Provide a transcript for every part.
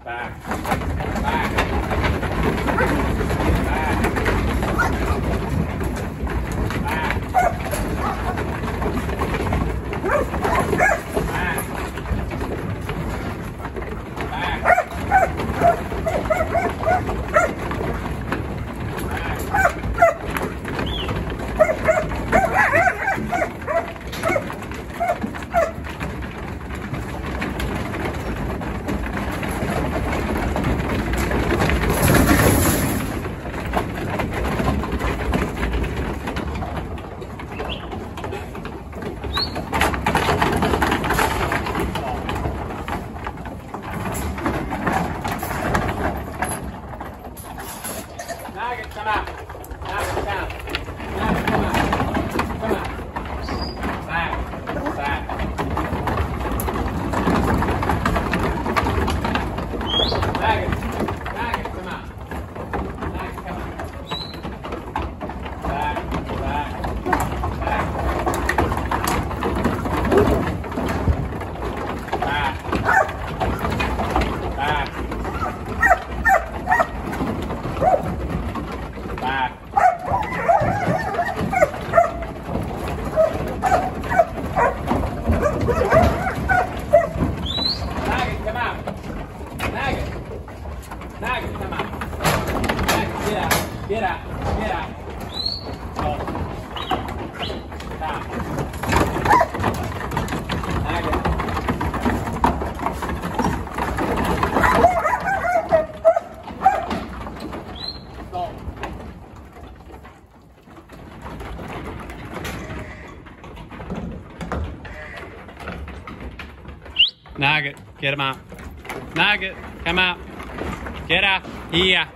Back. Back. Back. Nugget, come out. Nugget, down. Nugget, come out. Come out. Back. Back. Nugget. Nugget, come out. Nugget, come out. Back. Back. Back. Back. Back. Back. Nugget, come out. Nugget. Nugget, come out. Nugget, get out. Get out. Get out. Oh. Down. Nugget. Stop. Nugget, get him out. Nugget, come out. Get out. Here.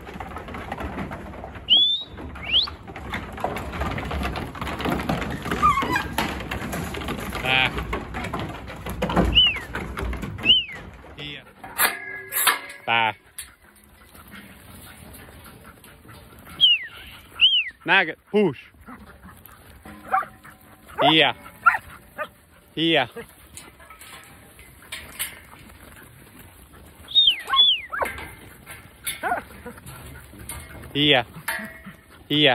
Back. Here. Back. Nugget, push. Here. Here. Here. Here.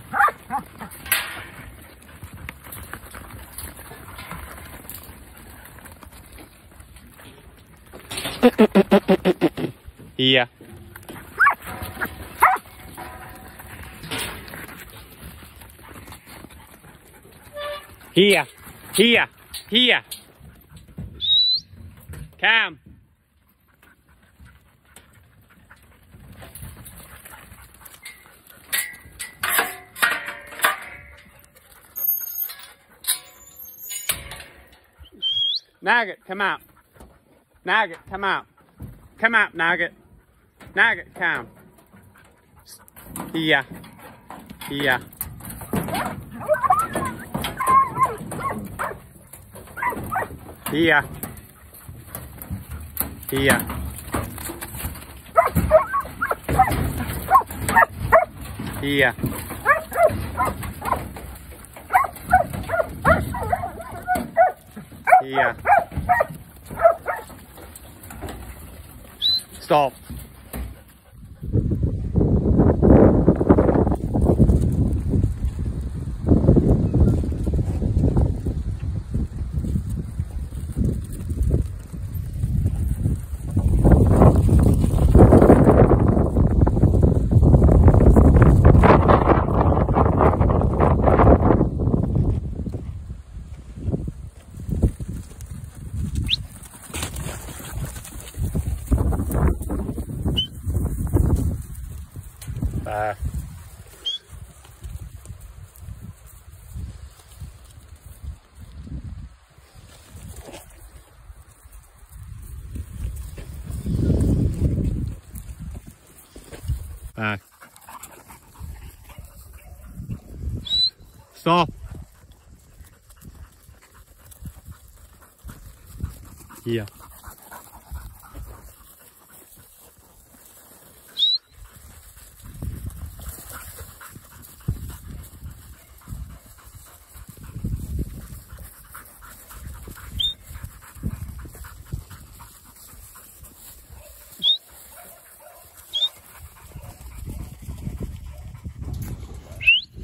Here. Here. Here. Here. Come. Nugget, come out. Nugget, come out. Come out, Nugget. Nugget, come. Here. Here. Here. Here. Here. Here. Stop. Back. Stop. Here.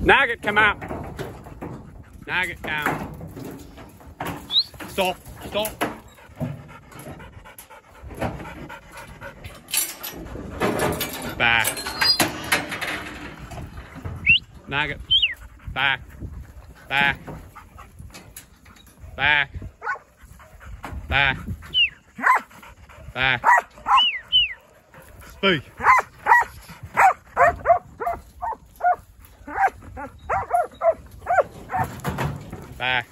Nugget, come up. Nugget, come. Stop, stop. Back. Nugget, back. Back. Back. Back. Back. Speak. Back.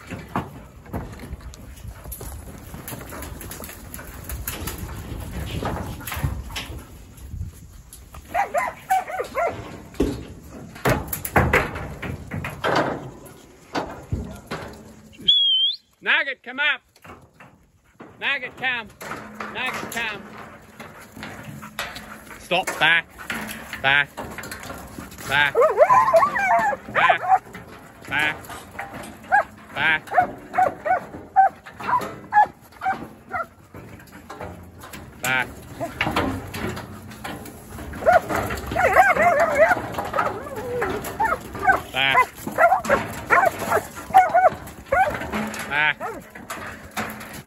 Nugget, come up. Nugget, come. Nugget, come. Stop. Back. Back. Back. Back. Back. Back.